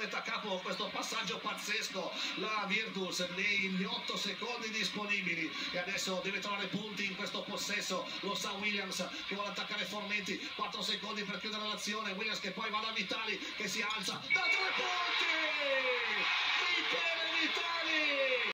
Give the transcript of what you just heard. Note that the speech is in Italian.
mette a capo questo passaggio pazzesco la Virtus negli 8 secondi disponibili, e adesso deve trovare punti in questo possesso. Lo sa Williams che vuole attaccare Formenti, 4 secondi per chiudere l'azione. Williams che poi va da Vitali che si alza da 3 punti. Michele Vitali!